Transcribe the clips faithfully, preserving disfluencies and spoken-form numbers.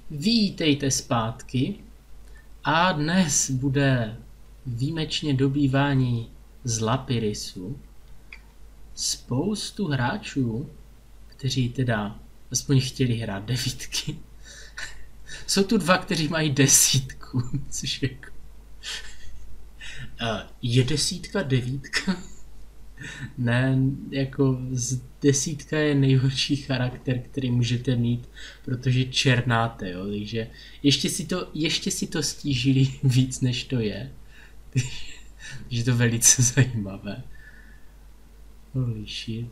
Vítejte zpátky a dnes bude výjimečně dobývání z Lapirisu. Spoustu hráčů, kteří teda aspoň chtěli hrát devítky. Jsou tu dva, kteří mají desítku, což jako... Uh, je desítka devítka? Ne, jako z desítka je nejhorší charakter, který můžete mít, protože černáte, jo, takže ještě si to, ještě si to stížili víc, než to je. Takže to je velice zajímavé. Holy shit.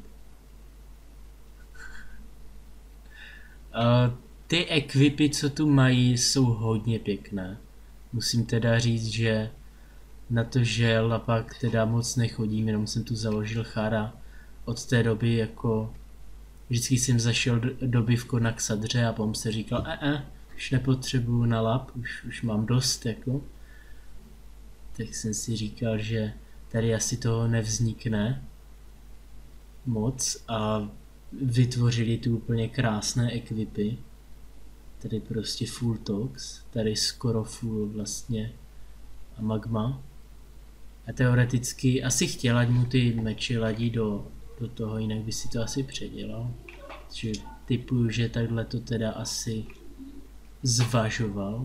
Uh, ty ekvipy, co tu mají, jsou hodně pěkné. Musím teda říct, že na to, že Lapak teda moc nechodím, jenom jsem tu založil Chara. Od té doby jako vždycky jsem zašel do, dobivko na Xadře a potom se říkal, eh, eh, už nepotřebuju na Lap, už, už mám dost jako. Tak jsem si říkal, že tady asi toho nevznikne moc a vytvořili tu úplně krásné ekvipy. Tady prostě full tox, tady skoro full vlastně a magma. A teoreticky asi chtěl, ať mu ty meče ladí do, do toho, jinak by si to asi předělal. Takže typuju, že takhle to teda asi zvažoval.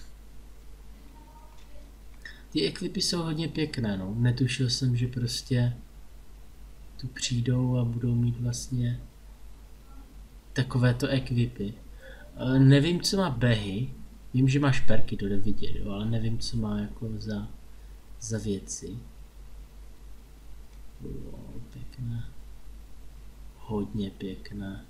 Ty ekvipy jsou hodně pěkné, no. Netušil jsem, že prostě tu přijdou a budou mít vlastně takovéto ekvipy. E, nevím, co má Behy. Vím, že máš perky, to jde vidět, jo, ale nevím, co má jako za... za věci. Wow, pěkné. Hodně pěkné.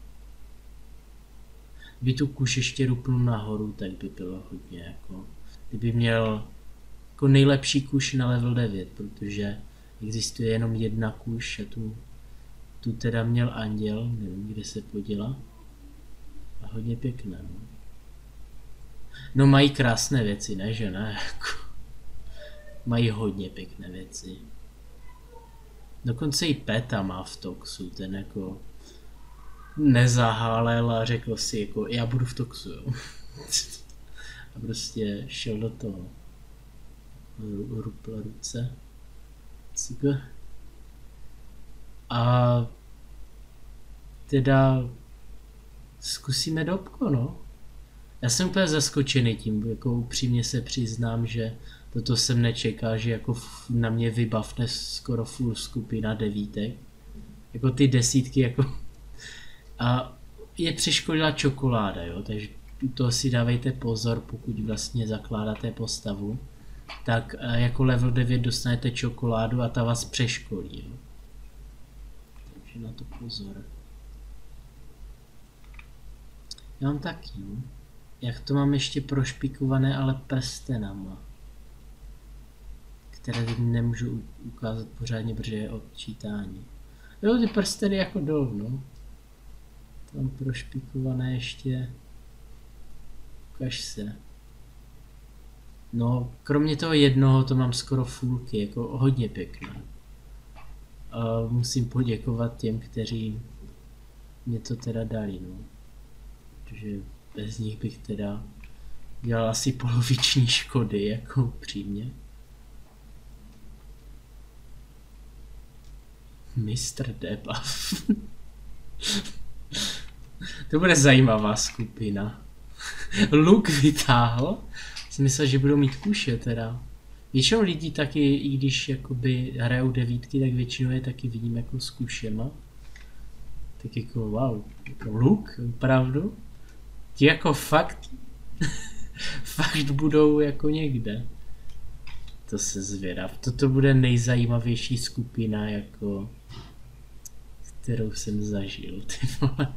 Kdyby tu kuš ještě rupnul nahoru, tak by bylo hodně jako... Kdyby měl jako nejlepší kuš na level devět, protože existuje jenom jedna kuš a tu, tu teda měl anděl, nevím, kde se poděla. A hodně pěkné. No, no mají krásné věci, ne, že ne? Jako... Mají hodně pěkné věci. Dokonce i Peta má v Toxu, ten jako nezahálel a řekl si jako já budu v Toxu, jo. A prostě šel do toho. Rupl ruce. Cika. A teda zkusíme dobko, no. Já jsem úplně zaskočený tím, jako upřímně se přiznám, že toto jsem nečekal, že jako na mě vybavne skoro full skupina devítek. Jako ty desítky jako... A je přeškolila čokoláda, jo, takže to si dávejte pozor, pokud vlastně zakládáte postavu. Tak jako level devět dostanete čokoládu a ta vás přeškolí, jo. Takže na to pozor. Já mám taky, no. Jak to mám ještě prošpikované, ale prstenama. Které teď nemůžu ukázat pořádně, protože je odčítání. Jo, ty prsteny jako jdou, no. Tam prošpikované ještě. Ukaž se. No, kromě toho jednoho to mám skoro fulky, jako hodně pěkné. A musím poděkovat těm, kteří mě to teda dali, no. Protože bez nich bych teda dělal asi poloviční škody, jako upřímně. mistr Debuff. To bude zajímavá skupina. Luke vytáhl. Jsem myslel, že budou mít kuše teda. Většinou lidí taky, i když jakoby hrajou devítky, tak většinou je taky vidím jako s kušema. Tak jako wow, jako Luke, opravdu? Ti jako fakt, fakt budou jako někde. To se zvědav. Toto bude nejzajímavější skupina, jako kterou jsem zažil, ty vole.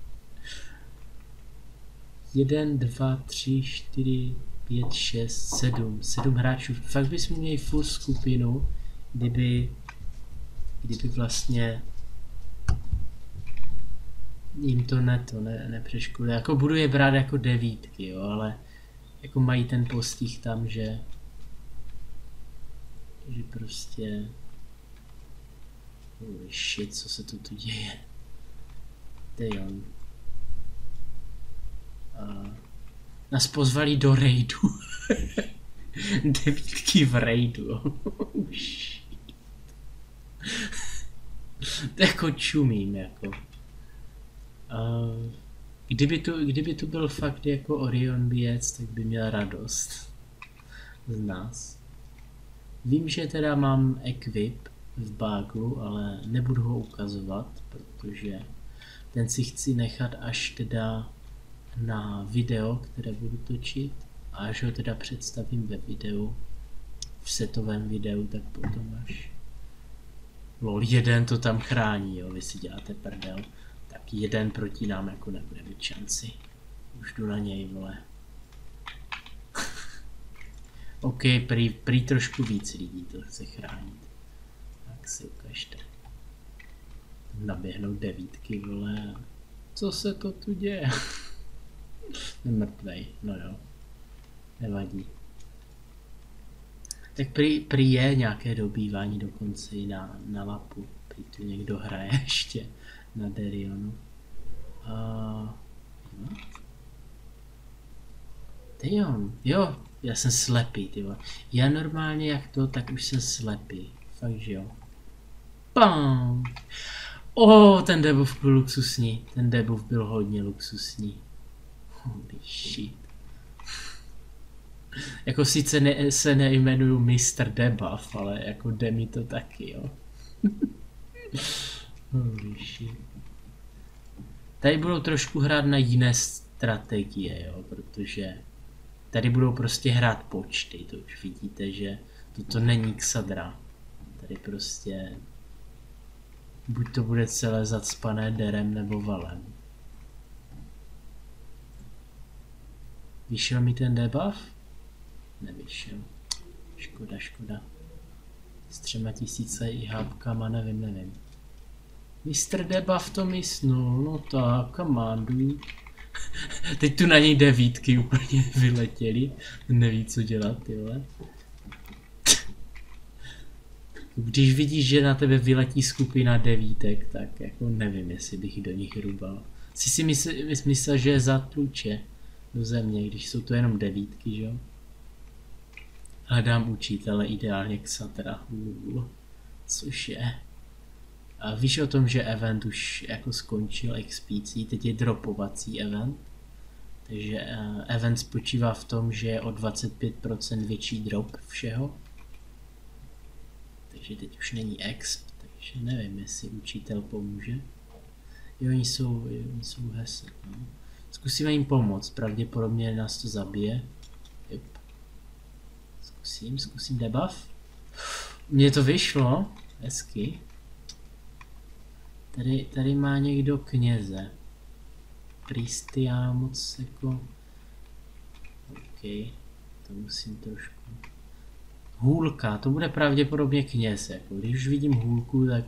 Jeden, dva, tři, čtyři, pět, šest, sedm. Sedm hráčů. Fakt bychom měli full skupinu, kdyby, kdyby vlastně jim to ne to ne, nepřeškodí. Jako budu je brát jako devítky, jo, ale jako mají ten postih tam, že že prostě holy shit, co se tu tu děje. To je on. A Nás pozvali do raidu. Devítky v raidu. To jako čumím, jako. Uh, kdyby, tu, kdyby tu byl fakt jako Orion Biec, tak by měl radost z nás. Vím, že teda mám equip v bágu, ale nebudu ho ukazovat, protože ten si chci nechat až teda na video, které budu točit, a až ho teda představím ve videu, v setovém videu, tak potom až. Lol, jeden to tam chrání, jo, vy si děláte prdel, tak jeden proti nám jako nebude mít šanci. Už jdu na něj, vole. OK, prý, prý trošku víc lidí to chce chránit. Tak si ukažte. Naběhnou devítky, vole. Co se to tu děje? Mrtvej, no jo. Nevadí. Tak prý, prý je nějaké dobývání dokonce i na, na lapu. Prý tu někdo hraje ještě na Derionu. Uh, Tyjon, jo, já jsem slepý, tyjo. Já normálně jak to, tak už jsem slepý. Fakt, že jo. Pam! O, oh, ten debuff byl luxusní. Ten debuff byl hodně luxusní. Holy shit. Jako sice ne, se nejmenuju mister Debuff, ale jako jde mi to taky, jo. Holy shit. Tady budou trošku hrát na jiné strategie, jo, protože tady budou prostě hrát počty, to už vidíte, že toto není Xadra. Tady prostě buď to bude celé zacpané derem nebo valem. Vyšel mi ten debuff? Nevyšel. Škoda, škoda. S třema tisíce i hápkama, nevím, nevím. mister Debuff to mysnul, no tak, kamandu. Teď tu na něj devítky úplně vyletěly. Neví, co dělat, tyhle. Když vidíš, že na tebe vyletí skupina devítek, tak jako nevím, jestli bych do nich rubal. Jsi si myslel, myslel, že je zatluče do země, když jsou to jenom devítky, že jo? Hledám učitele, ideálně Xatra. Uh, což je. A víš o tom, že event už jako skončil expící, teď je dropovací event. Takže uh, event spočívá v tom, že je o dvacet pět procent větší drop všeho. Takže teď už není exp, takže nevím, jestli učitel pomůže. Jo, oni jsou, oni jsou hesel, no. Zkusíme jim pomoct, pravděpodobně nás to zabije. Yep. Zkusím, zkusím debuff. Mně to vyšlo, hezky. Tady, tady má někdo kněze. Priesty já moc jako... OK, to musím trošku... Hůlka, to bude pravděpodobně kněz, jako když už vidím hůlku, tak...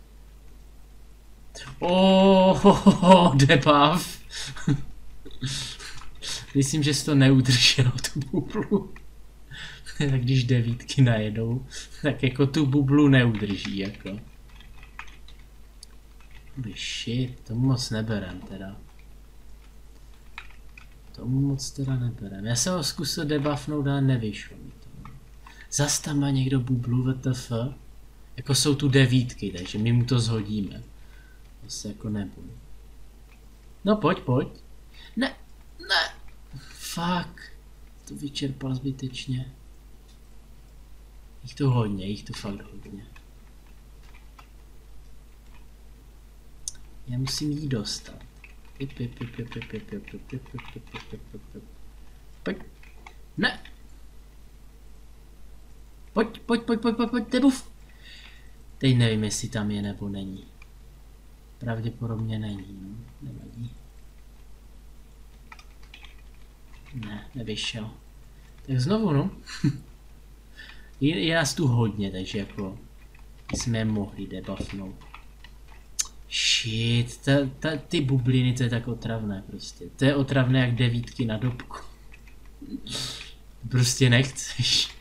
Oh, oh, oh, debuff. Myslím, že jsi to neudržel, tu bublu. Tak když devítky najedou, tak jako tu bublu neudrží, jako. Holy shit, tomu moc neberem teda. Tomu moc teda neberem. Já jsem ho zkusil debuffnout, ale nevyšlo mi to. Zas tam má někdo bublu W T F. Jako jsou tu devítky, takže my mu to zhodíme. To se jako nebudu. No pojď, pojď. Ne, ne. Fuck. To vyčerpal zbytečně. Jich to hodně, jich to fakt hodně. Já musím jí dostat. Pojď. Ne. Pojď, pojď, pojď, pojď, pojď, pojď, debuff. Teď nevím, jestli tam je nebo není. Pravděpodobně není, no, nevadí. Ne, nevyšel. Tak znovu, no. je, je nás tu hodně, takže jako jsme je mohli debuffnout. Shit, ta, ta, ty bubliny, to je tak otravné prostě. To je otravné jak devítky na dobku. Prostě nechceš.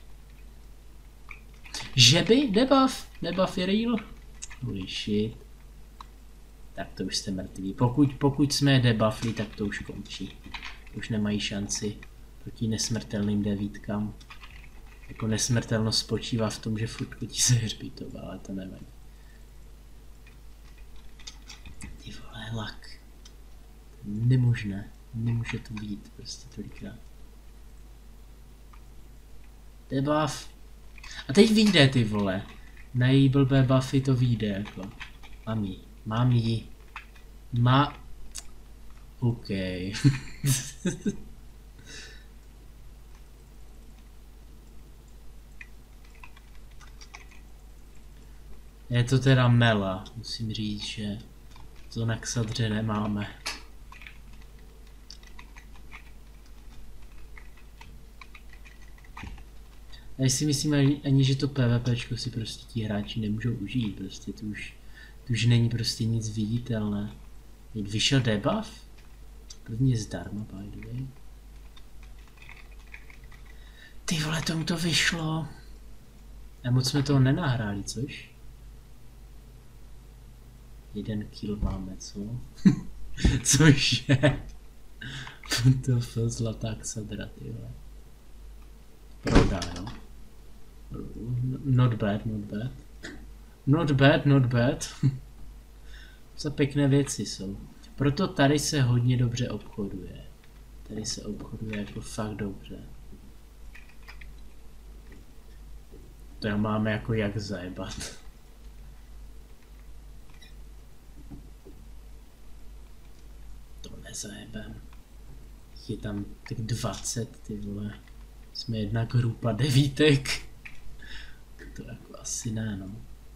Že by? Debuff? Debuff je real? Holy shit. Tak to už jste mrtví. Pokud, pokud jsme je debuffli, tak to už končí. Už nemají šanci. proti nesmrtelným devítkám. Jako nesmrtelnost spočívá v tom, že furt chodí se hřbitova, ale to nevadí. Ty vole, lak. Nemožné, nemůže to být prostě tolikrát. Debuff. A teď vyjde, ty vole. Na její blbé buffy to vyjde jako. Mám jí, mám jí. Má... OK. Je to teda mela, musím říct, že to na Xadře nemáme. Já si myslím ani, ani že to PvPčko si prostě ti hráči nemůžou užít, prostě to už, to už není prostě nic viditelné. Vyšel debuff? První je zdarma, by the way. Ty vole, tomu to vyšlo. A moc jsme toho nenahráli, což? Jeden kill máme, co? Což je? To fil zlatá Xadra, ty vole. Prodá, jo? Not bad, not bad. Not bad, not bad. Za pěkné věci jsou. Proto tady se hodně dobře obchoduje. Tady se obchoduje jako fakt dobře. To já máme jako jak zajebat. To nezajebem. Je tam tak dvacet, ty vole. Jsme jedna grupa devítek. To jako asi ne, no.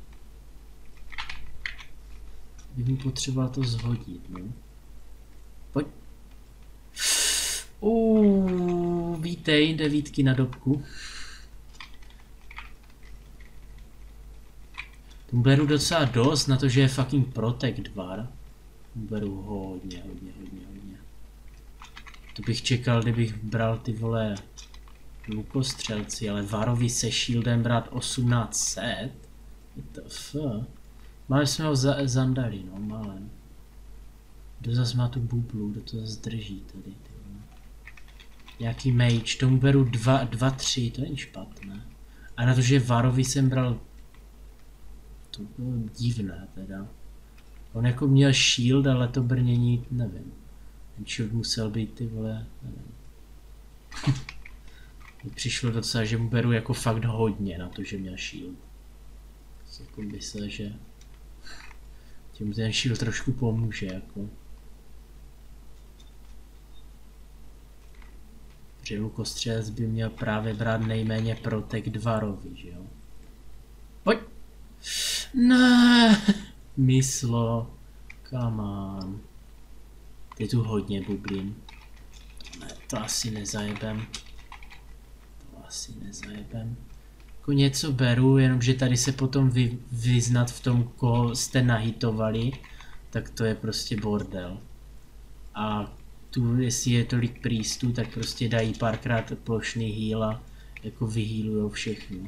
Bych mu potřeboval to zhodit, no. Pojď. Uuu, vítej, devítky na dobku. Tomu beru docela dost na to, že je fucking Protect var. Tomu beru hodně, hodně, hodně, hodně. To bych čekal, kdybych bral ty vole lukostřelci, ale varovi se shieldem brát osmnáct set? What the fuck? Máme jsme ho za zandali, no, málem. Kdo zas má tu bublu, kdo to zas drží tady, ty vole. Nějaký mage, tomu beru dva, dva, tři, to není špatné. A na to, že varovi jsem bral... To bylo divné teda. On jako měl shield, ale to brnění, nevím. Ten shield musel být, ty vole, nevím. Přišlo docela, že mu beru jako fakt hodně na to, že měl shield. Jako myslel, že tím ten shield trošku pomůže, jako. Protože lukostřelec by měl právě brát nejméně Protect varovi, že jo? Pojď! Ne, myslo, come on. Je tu hodně bublin. Ne, to asi nezajebem. To asi nezajebem. Jako něco beru, jenomže tady se potom vy, vyznat v tom, koho jste nahitovali, tak to je prostě bordel. A tu, jestli je tolik priestů, tak prostě dají párkrát plošný heal a jako vyhealujou všechno.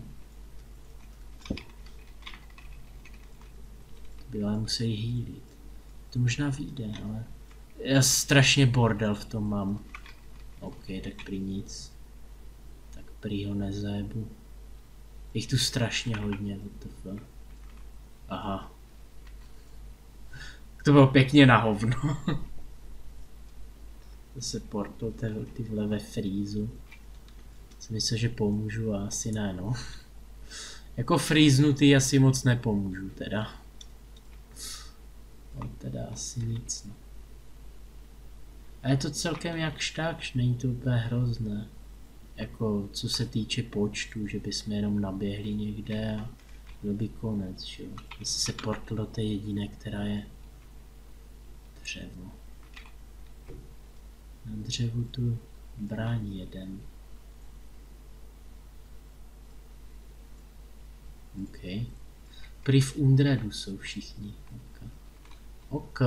Byle musí healit. To možná vyjde, ale já strašně bordel v tom mám. OK, tak prý nic. Tak prý ho nezajebu. Jich tu strašně hodně, what the fuck. Aha. To bylo pěkně na hovno. Zase portal ty vole ve freezu. Jsem myslel, že pomůžu a asi ne, no. Jako freeznutý asi moc nepomůžu teda. No teda asi nic, no. A je to celkem jakž takž, není to úplně hrozné. Jako co se týče počtu, že bychom jenom naběhli někde a byl by konec, že jo. Jestli se portal do té jediné, která je dřevo. Na dřevu tu brání jeden. OK. Prý v Undredu jsou všichni. OK. OK.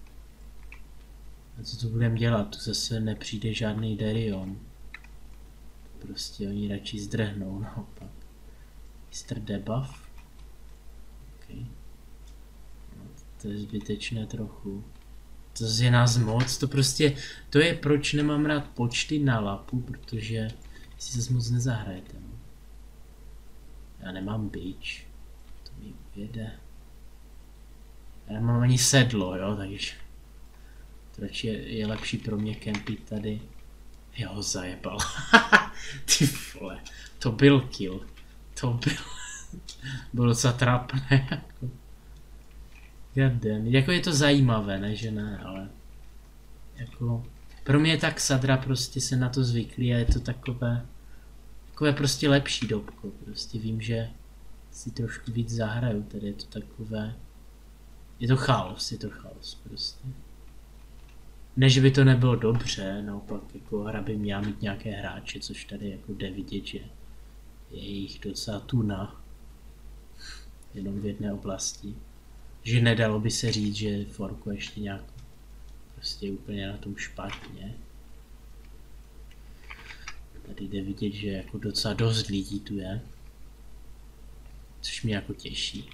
A co to budeme dělat? Tu zase nepřijde žádný Derion. Prostě oni radši zdrhnou naopak. mister Debuff. OK. No, to je zbytečné trochu. To je nás moc, to prostě, to je proč nemám rád počty na lapu, protože si se moc nezahrajete. No. Já nemám bič, to mi ujede. Já nemám ani sedlo, jo, takže proč je, je lepší pro mě kempit tady. Jo, ho zajebal. Ty vole, to byl kill. To byl, bylo docela trápné. Jako. Goddamn. Jako je to zajímavé, ne, že ne, ale jako pro mě je tak Xadra prostě se na to zvyklý a je to takové, takové prostě lepší dobko, prostě vím, že si trošku víc zahraju, tady je to takové, je to chaos, je to chaos prostě. Ne, že by to nebylo dobře, naopak jako hra by měla mít nějaké hráče, což tady jako jde vidět, že je jich docela tuna, jenom v jedné oblasti. Že nedalo by se říct, že Forko ještě nějak prostě úplně na tom špatně. Tady jde vidět, že jako docela dost lidí tu je. Což mě jako těší.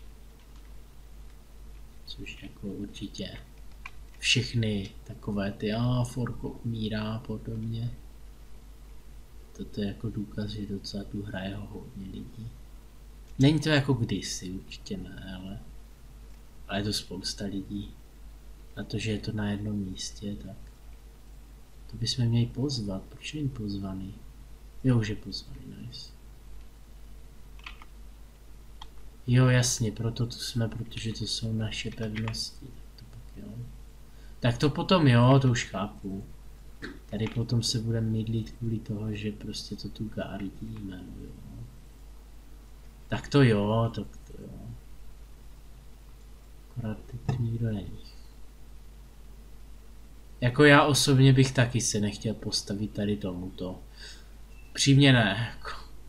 Což jako určitě všechny takové ty a Forko umírá a podobně. Toto je jako důkaz, že docela tu hraje hodně lidí. Není to jako kdysi, určitě ne, ale ale je to spousta lidí. Na to, že je to na jednom místě, tak to bychom měli pozvat. Proč není pozvaný? Jo, už je pozvaný, nice. Jo, jasně, proto tu jsme, protože to jsou naše pevnosti. Tak to pak jo. Tak to potom jo, to už chápu. Tady potom se budeme mydlit kvůli toho, že prostě to tu gardíme, jo. Tak to jo, tak to jo. Akorát teď nikdo není. Jako já osobně bych taky se nechtěl postavit tady tomuto. Přímě ne, jako.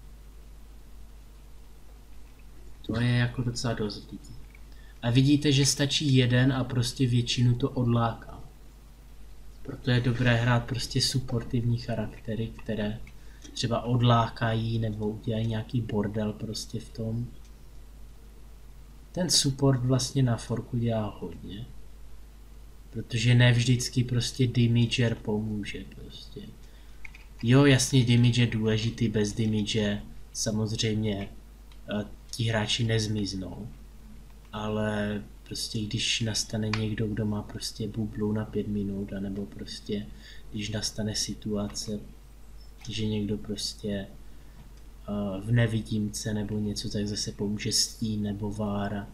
To je jako docela dost lidí. A vidíte, že stačí jeden a prostě většinu to odláká. Proto je dobré hrát prostě supportivní charaktery, které třeba odlákají nebo udělají nějaký bordel prostě v tom. Ten support vlastně na Forku dělá hodně. Protože ne vždycky prostě damager pomůže prostě. Jo, jasně damage je důležitý, bez damage samozřejmě ti hráči nezmiznou. Ale prostě když nastane někdo, kdo má prostě bublu na pět minut, anebo prostě když nastane situace, že někdo prostě v nevidímce nebo něco, tak zase pomůže stín nebo vára.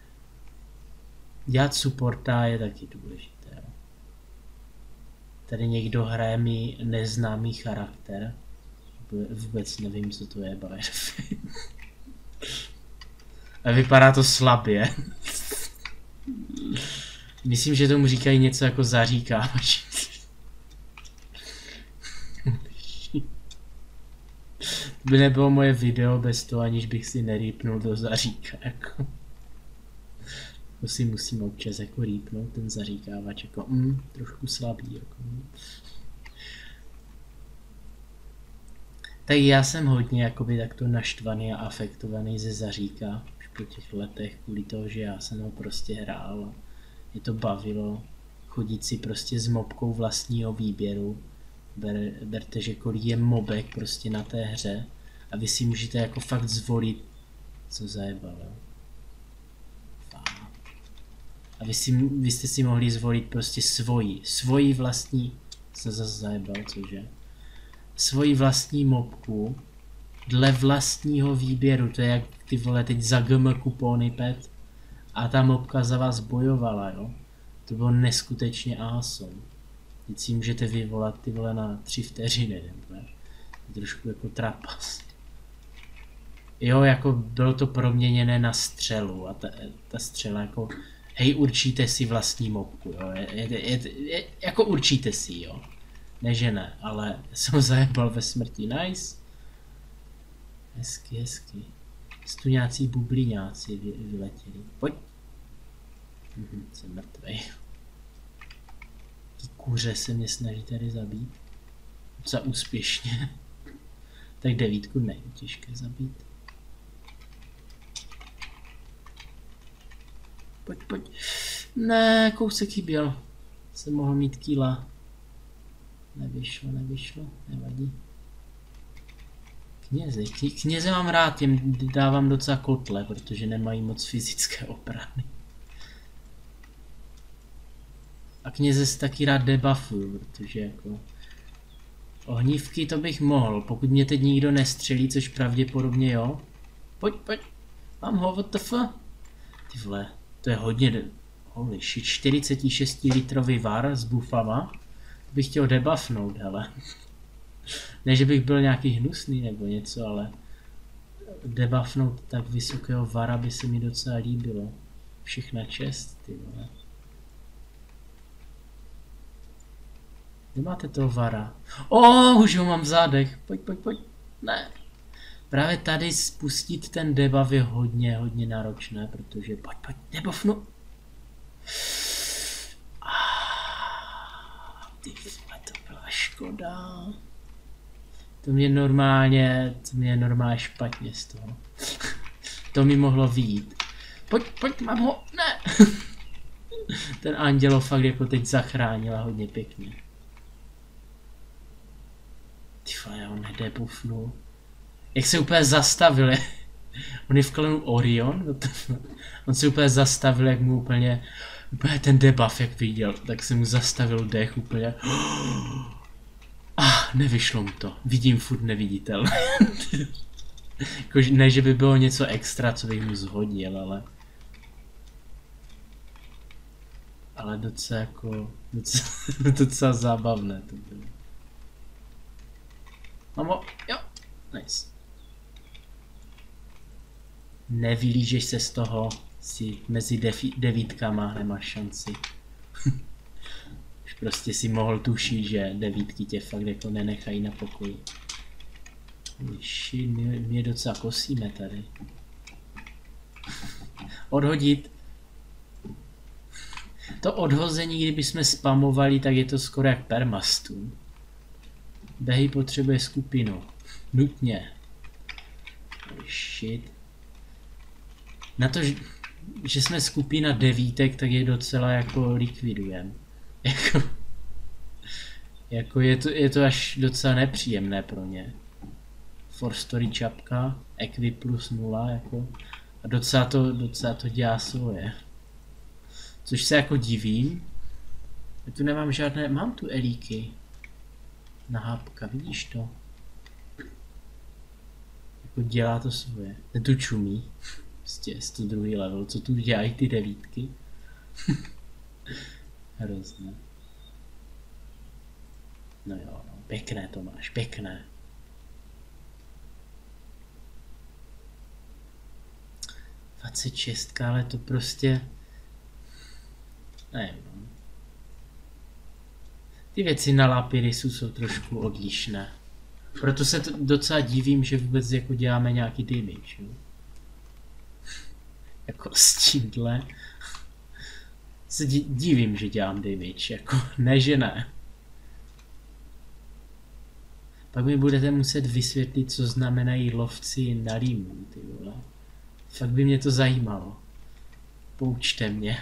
Dělat supporta je taky důležité. Tady někdo hraje mi neznámý charakter. Vůbec nevím, co to je, Bayer. A vypadá to slabě. Myslím, že tomu říkají něco jako zaříkávač. To by nebylo moje video bez toho, aniž bych si nerýpnul do zaříka, jako. To si musím občas jako rýpnout, ten zaříkávač, jako mm, trošku slabý, jako. Tak já jsem hodně jakoby takto naštvaný a afektovaný ze zaříka, už po těch letech, kvůli toho, že já jsem ho prostě hrál. Mě to bavilo chodit si prostě s mobkou vlastního výběru. Ber, berte, že kolik je mobek prostě na té hře a vy si můžete jako fakt zvolit, co zajebalo. A vy, si, vy jste si mohli zvolit prostě svoji, svoji vlastní, co zase zajebal, cože? Svoji vlastní mobku dle vlastního výběru, to je jak ty vole teď za G M kupony pet a ta mobka za vás bojovala, jo? To bylo neskutečně awesome. Teď si můžete vyvolat ty vole na tři vteřiny, nebo trošku jako trapas. Jo, jako bylo to proměněné na střelu a ta, ta střela jako, hej, určíte si vlastní mobku, jo, je, je, je, je, jako určíte si, jo. Ne, že ne, ale jsem zajebal ve smrti, nice. Hezky, hezky. Tu nějací bubliňáci vy, vyletěli, pojď. Mhm, jsem mrtvej. Ty kuře se mě snaží tady zabít. Docela úspěšně. Tak devítku není těžké zabít. Pojď, pojď. Ne, kousek chyběl. Jsem mohl mít kýla. Nevyšlo, nevyšlo, nevadí. Kněze, kněze mám rád, těm dávám docela kotle, protože nemají moc fyzické obrany. A kněze si taky rád debuffuju, protože jako... Ohnívky to bych mohl, pokud mě teď nikdo nestřelí, což pravděpodobně jo. Pojď, pojď, mám ho, what the fuck? Ty vole, to je hodně, holy shit, čtyřicet šest litrový var s buffama. Bych chtěl debuffnout, hele. Ne, že bych byl nějaký hnusný nebo něco, ale debuffnout tak vysokého vara by se mi docela líbilo. Všechna čest, ty vole. Kde máte toho vara? O, oh, už ho mám v zádech. Pojď, pojď, pojď. Ne. Právě tady spustit ten debuff je hodně, hodně náročné, protože pojď, pojď, debuffnu. Ty vole, to byla škoda. To mě normálně, to mě normálně špatně z toho. To mi mohlo vyjít. Pojď, pojď, mám ho, ne. Ten andělo fakt jako teď zachránila hodně pěkně. Ty vole, já ho nedebufnu. Jak se úplně zastavil, je. On je v klanu Orion, on se úplně zastavil, jak mu úplně, úplně ten debuff, jak viděl, tak se mu zastavil dech úplně. Ah, nevyšlo mu to, vidím furt neviditel. Jako, ne, že by bylo něco extra, co bych mu zhodil, ale... Ale docela jako, docela, docela zábavné to bylo. Mamo, jo, nice. Nevylížeš se z toho, si mezi devítkama nemáš šanci. Už prostě si mohl tušit, že devítky tě fakt jako nenechají na pokoji. Myši, my, my je docela kosíme tady. Odhodit. To odhození, kdybychom spamovali, tak je to skoro jak permastun. Behy potřebuje skupinu. Nutně. Shit. Na to, že jsme skupina devítek, tak je docela jako likvidujem. Jako, jako je, to, je to až docela nepříjemné pro ně. For story čapka, equip plus nula, jako. A docela to, docela to dělá svoje. Což se jako divím. Já tu nemám žádné, mám tu elíky. Nahápka, vidíš to? Jako dělá to svoje. Ten tu čumí. Prostě sto druhý level, co tu dělají ty devítky? Hrozné. No jo, no, pěkné to máš, pěkné. dvacet šest, ale to prostě... Nevím, no. Ty věci na Lapirisu jsou trošku odlišné. Proto se to docela divím, že vůbec jako děláme nějaký damage, jo? Jako s tímhle se divím, že dělám damage, jako ne, že ne. Pak mi budete muset vysvětlit, co znamenají lovci na rýmu, ty vole. Fakt by mě to zajímalo. Poučte mě.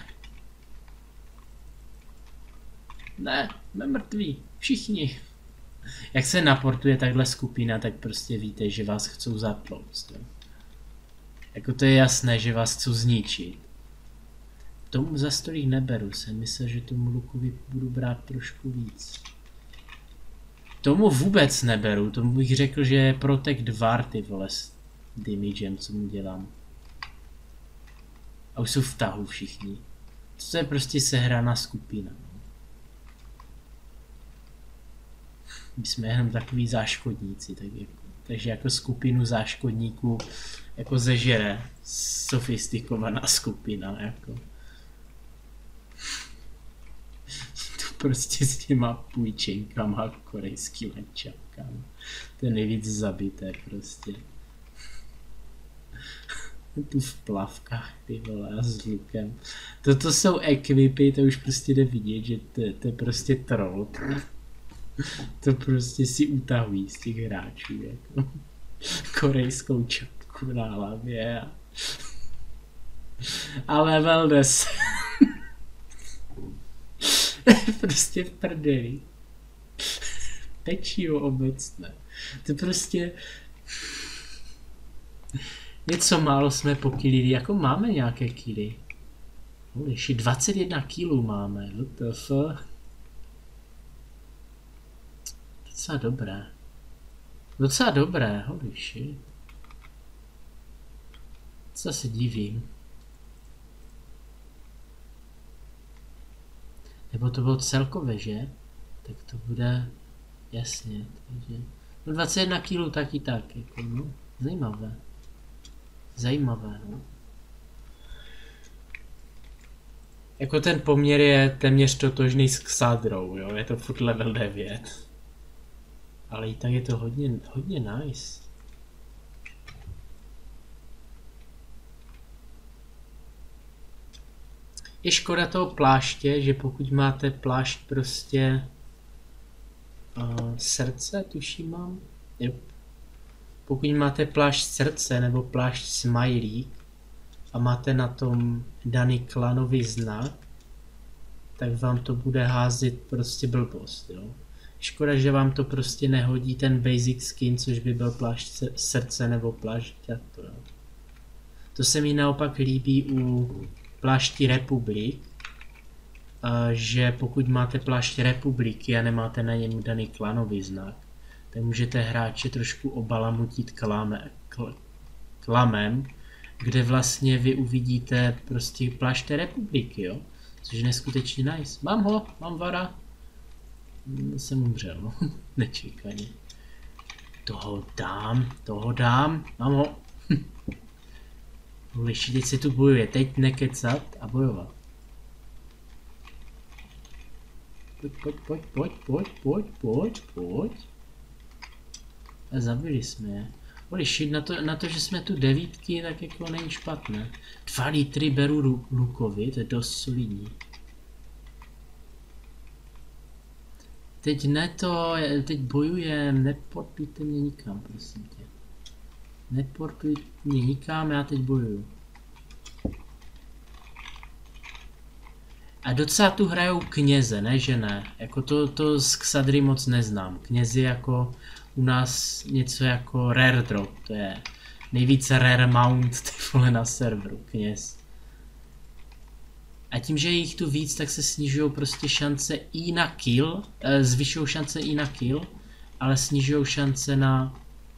Ne, jsme mrtví, všichni. Jak se naportuje takhle skupina, tak prostě víte, že vás chcou zatlouct, jo. Jako to je jasné, že vás chcou zničit. Tomu za stolik neberu, jsem myslel, že tomu lukovi budu brát trošku víc. Tomu vůbec neberu, tomu bych řekl, že je Protect Var, ty vole, s damagem, co mu dělám. A už jsou v tahu všichni. To je prostě sehraná skupina. My jsme jenom takový záškodníci, tak jako, takže jako skupinu záškodníků jako zežere sofistikovaná skupina, jako. To prostě s těma půjčenkama a korejskýma čapkama. To je nejvíc zabité prostě. Tu v plavkách, ty vole, a s lukem. Toto jsou equipy, to už prostě jde vidět, že to, to je prostě troll. To prostě si utahují z těch hráčů, jako. Korejskou čapku na hlavě a... a level deset. prostě v prdeli. Pečivo obecné. To prostě... Něco málo jsme pokylili, jako máme nějaké kily. Ještě dvacet jedna kilů máme, W T F. Docela dobré. Docela dobré, holy shit. Co se divím. Nebo to bylo celkově, že? Tak to bude... Jasně, takže... No dvacet jedna kilů taky tak, jako no. Zajímavé. Zajímavé, no. Jako ten poměr je téměř totožný s Xadrou, jo, je to furt level devět. Ale i tak je to hodně, hodně nice. Je škoda toho pláště, že pokud máte plášť prostě uh, srdce, tuším mám, yep. Pokud máte plášť srdce nebo plášť smajlík a máte na tom daný klanový znak, tak vám to bude házet prostě blbost, jo. Škoda, že vám to prostě nehodí ten basic skin, což by byl plášť srdce nebo plášť to, jo. To se mi naopak líbí u plášti Republik, že pokud máte plášť Republiky a nemáte na něm daný klanový znak, tak můžete hráče trošku obalamutit klame, kl, klamem, kde vlastně vy uvidíte prostě plášť Republiky, jo? Což je neskutečně nice. Mám ho, mám vara. Jsem umřel, no. Nečekaně. Toho dám, toho dám, mám ho. Liši, teď se tu bojuje, teď nekecat a bojovat. Pojď, pojď, pojď, pojď, pojď, pojď, pojď, pojď. A zabili jsme je. Liši, na to, na to, že jsme tu devítky, tak jako není špatné. Dva litry beru Lukovi, to je dost solidní. Teď ne to, teď bojujem, neportujte mě nikam, prosím tě. Neportuj mě nikam, já teď bojuju. A docela tu hrajou kněze, ne že ne. Jako to, to z Xadry moc neznám. Knězi jako u nás něco jako rare drop, to je nejvíce rare mount ty vole na serveru, kněz. A tím, že je jich tu víc, tak se snižují prostě šance i na kill, eh, zvyšují šance i na kill, ale snižují šance na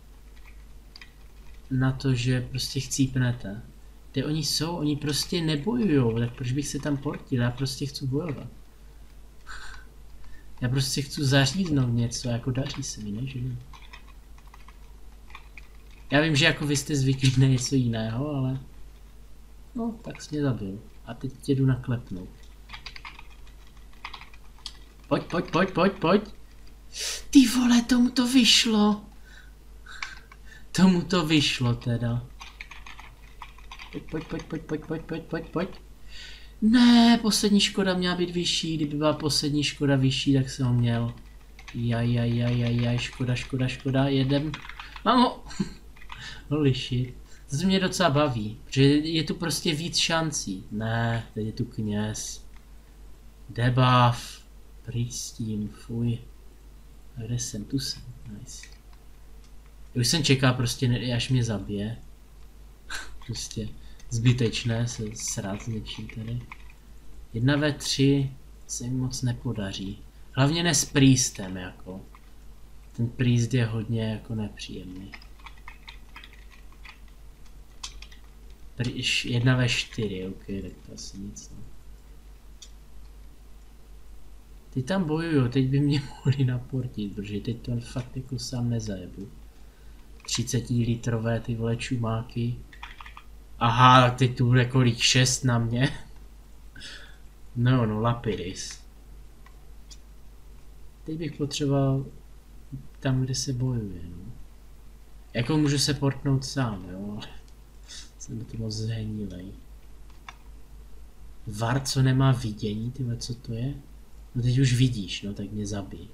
na to, že prostě chcípnete. Kde oni jsou, oni prostě nebojujou, tak proč bych se tam portil, já prostě chci bojovat. Já prostě chci zaříznout něco, jako daří se mi, ne, že ne? Já vím, že jako vy jste zvyklí na něco jiného, ale... No, tak jsi mě zabil. A teď tě jdu naklepnout. Pojď, pojď, pojď, pojď, pojď. Ty vole, tomu to vyšlo. Tomu to vyšlo teda. Pojď, pojď, pojď, pojď, pojď, pojď, pojď, pojď, pojď. Ne, poslední škoda měla být vyšší, kdyby byla poslední škoda vyšší, tak jsem ho měl. Jaj, jaj, jaj, jaj, jaj, škoda, škoda, škoda, jedem. Mám ho. Holy shit. To mě docela baví, protože je tu prostě víc šancí. Ne, teď je tu kněz. Debuff. Pryč s tím, fuj. A kde jsem? Tu jsem, nice. Já už jsem čekal prostě, až mě zabije. Prostě zbytečné se srát s něčím tady. Jedna ve tři se mi moc nepodaří. Hlavně ne s priestem jako. Ten priest je hodně jako nepříjemný. Jedna ve čtyři, ok, tak to asi nic ne. Ty tam bojuju, teď by mě mohli naportit, protože teď to fakt jako sám nezajebu. třicet litrové ty vole čumáky. Aha, teď tu bude kolik, šest na mě. No, no, Lapidis. Teď bych potřeboval tam, kde se bojuje, no. Jako můžu se portnout sám, jo, ale jsem to moc zhenilej. Var, co nemá vidění, tyhle, co to je? No teď už vidíš, no, tak mě zabij.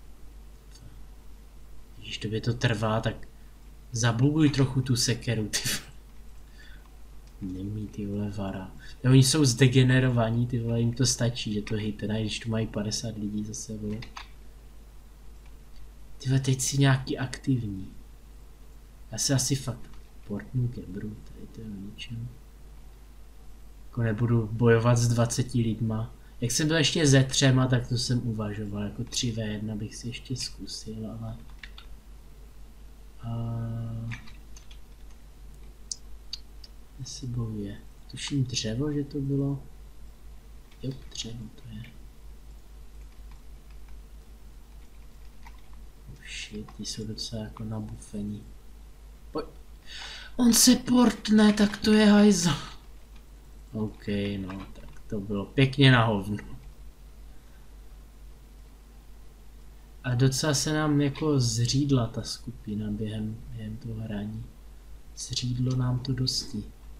Když tobě to trvá, tak zabuguj trochu tu sekeru, ty. Nemí ty vole vara. No, oni jsou zdegenerovaní, ty vole, jim to stačí, že to hitne, když tu mají padesát lidí za sebou. Ty vole, teď si nějaký aktivní. Já se asi fakt portnu kebru, tady to je o ničem. Jako nebudu bojovat s dvaceti lidma. Jak jsem byl ještě ze třema, tak to jsem uvažoval, jako tři ve jedna bych si ještě zkusil, ale... A... Kde se bojuje? Tuším dřevo, že to bylo? Jo, dřevo to je. Oh shit, ty jsou docela jako nabufení. Pojď. On se portne, tak to je hajzl. OK, no, tak to bylo pěkně na hovno. A docela se nám jako zřídla ta skupina během, během toho hraní. Zřídlo nám to dosti.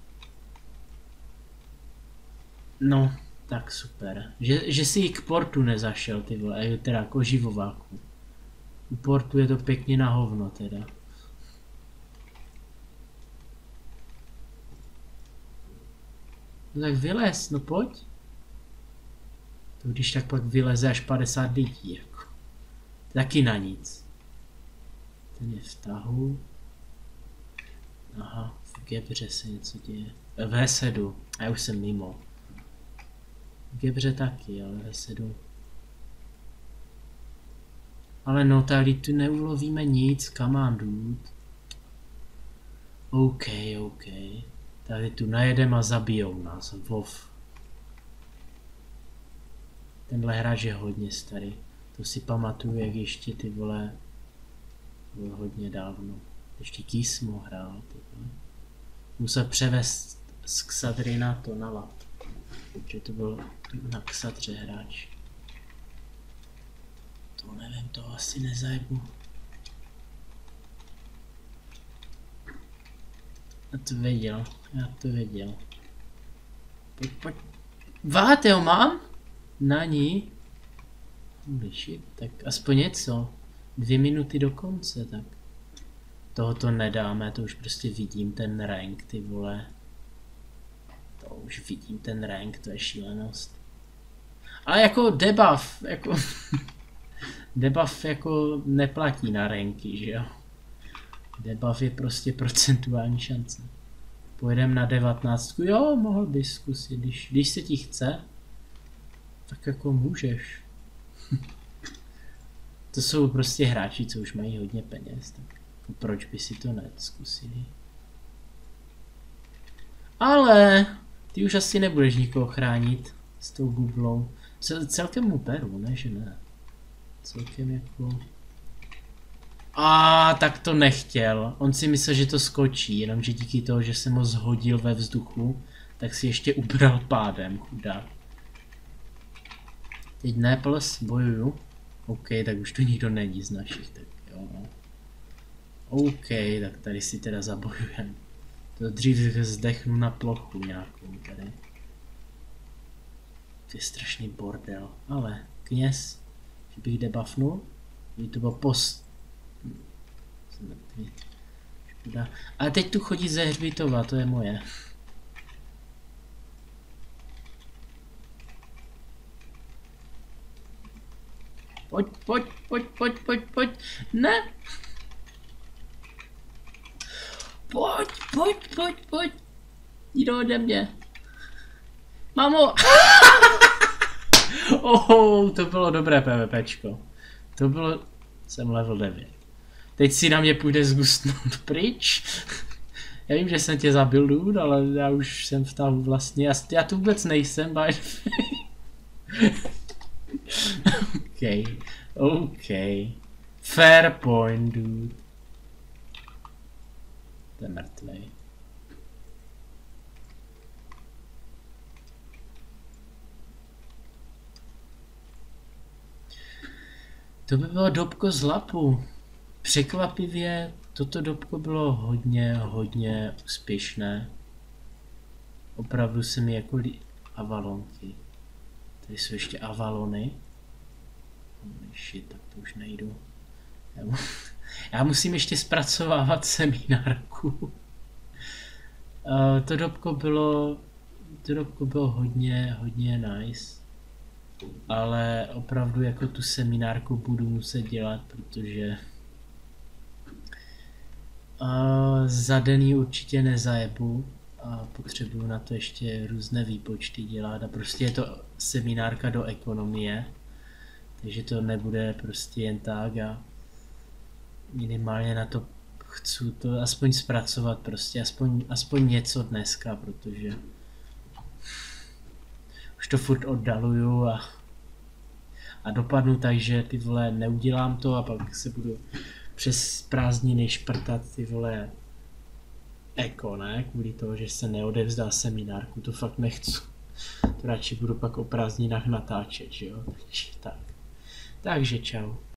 No, tak super. Že, že si k portu nezašel, ty vole, teda k oživováku. U portu je to pěkně na hovno teda. No tak vylez, no pojď. To když tak pak vyleze až padesát lidí, jako. Taky na nic. Ten je v tahu. Aha, v gebře se něco děje. V hesedu, a já už jsem mimo. V gebře taky, ale v hesedu. Ale no, tady tu neulovíme nic, come on, dude. OK, OK. Tady tu najedem a zabijou nás, vov. Tenhle hráč je hodně starý. To si pamatuju, jak ještě ty vole... Bylo hodně dávno. Ještě Kismo hrál, ty vole. Musel převést z Xadry na to, na lap. Protože to byl na Xadře hráč. To nevím, to asi nezajebu. Já to věděl, já to věděl. Pojď, pojď. Vát, jo, mám? Na ní? Holy shit, tak aspoň něco. Dvě minuty do konce, tak. Tohoto nedáme, to už prostě vidím ten rank, ty vole. To už vidím ten rank, to je šílenost. Ale jako debuff, jako... debuff jako neplatí na ranky, že jo? Debuff je prostě procentuální šance. Pojedeme na devatenáctku, jo, mohl bys zkusit, když, když se ti chce, tak jako můžeš. To jsou prostě hráči, co už mají hodně peněz, tak jako proč by si to nezkusili? Ale ty už asi nebudeš nikoho chránit s tou bublou. Cel, celkem mu beru, ne že ne? Celkem jako... A tak to nechtěl. On si myslel, že to skočí, jenomže díky toho, že jsem ho zhodil ve vzduchu, tak si ještě ubral pádem, chudák. Teď ne, plus bojuju. OK, tak už tu nikdo není z našich, tak jo. OK, tak tady si teda zabojujem. To dřív zdechnu na plochu nějakou tady. To je strašný bordel, ale kněz, že bych debuffnul, kdyby to bylo post... Jsem mrtvý. Škoda. Ale teď tu chodí ze hřbitova, to je moje. Pojď, pojď, pojď, pojď, pojď, pojď, ne! Pojď, pojď, pojď, pojď. Jde ode mě. Mamo! Oh, to bylo dobré PvPčko. To bylo... Jsem level devět. Teď si na mě půjde zgustnout pryč. Já vím, že jsem tě zabil, dude, ale já už jsem v tahu vlastně. Já, já tu vůbec nejsem, by the way. OK, OK. Fair point, dude. To je mrtvej. To by bylo dobko z lapu. Překvapivě toto dobko bylo hodně, hodně úspěšné. Opravdu se mi jako lí... Avalonky. Tady jsou ještě avalony. Holy shit, tak to už nejdu. Já, mu... Já musím ještě zpracovávat seminárku. Uh, to dobko bylo, to dobko bylo hodně, hodně nice, ale opravdu jako tu seminárku budu muset dělat, protože uh, za den ji určitě nezajebu a potřebuju na to ještě různé výpočty dělat a prostě je to seminárka do ekonomie, takže to nebude prostě jen tak a minimálně na to chci to aspoň zpracovat prostě, aspoň, aspoň něco dneska, protože už to furt oddaluju a, a dopadnu tak, že ty vole neudělám to a pak se budu přes prázdniny šprtat ty vole eko, ne? Kvůli toho, že se neodevzdá seminárku, to fakt nechci. To radši budu pak o prázdninách natáčet, že jo? Takže tak. Takže čau.